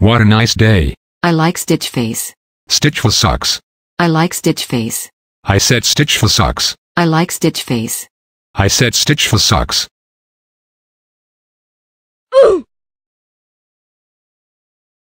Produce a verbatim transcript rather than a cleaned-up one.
What a nice day. I like Stitchface. Stitchface sucks. I like Stitchface. I said Stitchface sucks. I like Stitchface. I said Stitchface sucks.